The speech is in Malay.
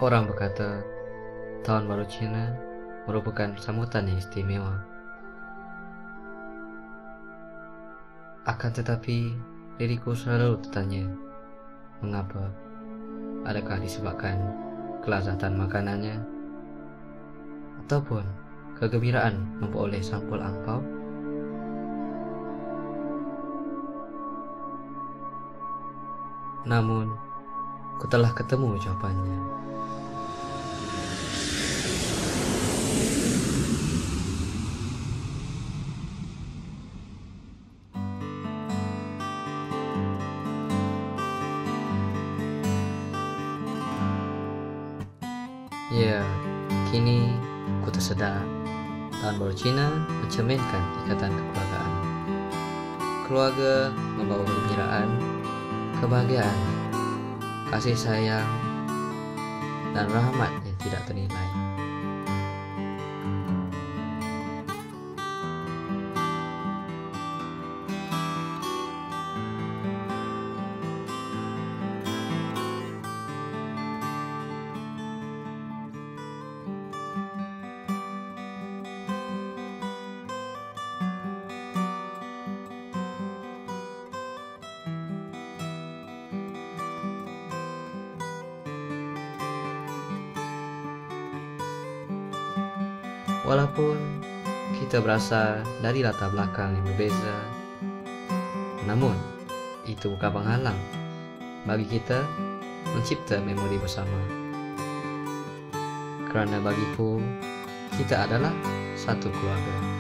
Orang berkata, Tahun Baru Cina merupakan sambutan yang istimewa. Akan tetapi, diriku selalu bertanya, mengapa? Adakah disebabkan kelazatan makanannya? Ataupun kegembiraan memperoleh sampul angpau? Namun, ku telah ketemu jawapannya. Ya, kini ku tersedar Tahun Baru Cina mencerminkan ikatan kekeluargaan. Keluarga membawa kegembiraan, kebahagiaan, kasih sayang, dan rahmat yang tidak ternilai. Walaupun kita berasal dari latar belakang yang berbeza, namun itu bukan penghalang bagi kita mencipta memori bersama. Kerana bagiku, kita adalah satu keluarga.